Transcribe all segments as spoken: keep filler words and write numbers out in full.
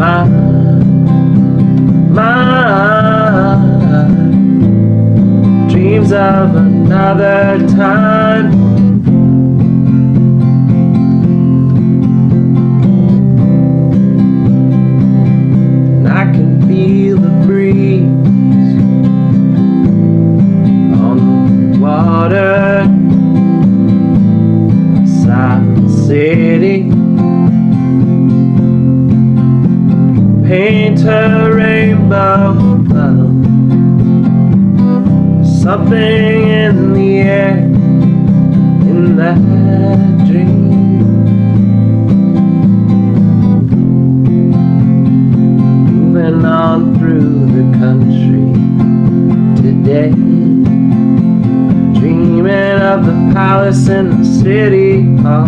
my mind, dreams of another time. And I can feel the breeze on the water beside the city. Paint a rainbow puddle, something in the air, in that dream. Moving on through the country today, dreaming of the palace in the city hall.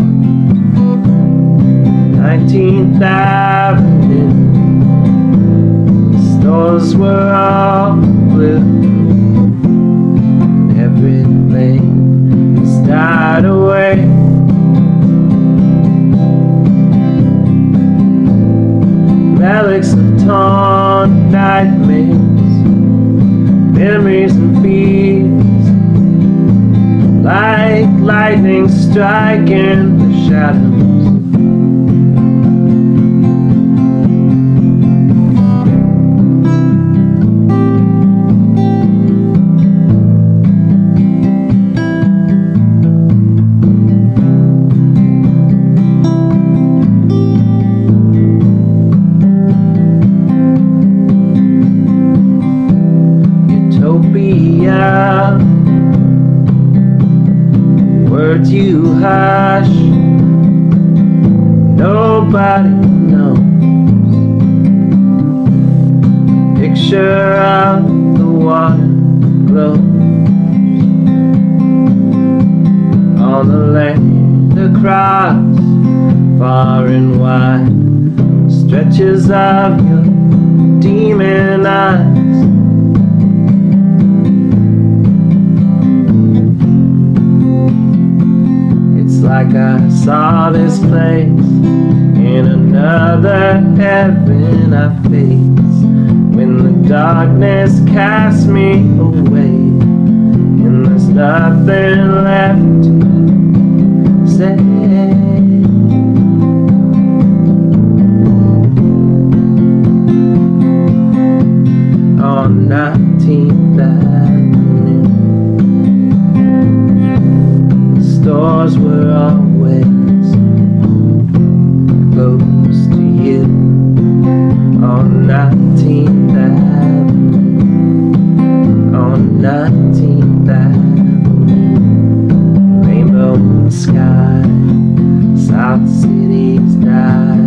nineteenth Avenue, stores were all blue, and everything has died away. Relics of torn nightmares, memories and fears, like lightning striking the shadows. Utopia, words you hush, nobody knows. Picture of the water glows on the land across, far and wide, stretches of your demon eyes. Like I saw this place in another heaven I face, when the darkness casts me away and there's nothing left to say. On nineteenth Avenue, stores were always close to you. On nineteenth Avenue, on nineteenth Avenue, rainbow in the sky, South City's died.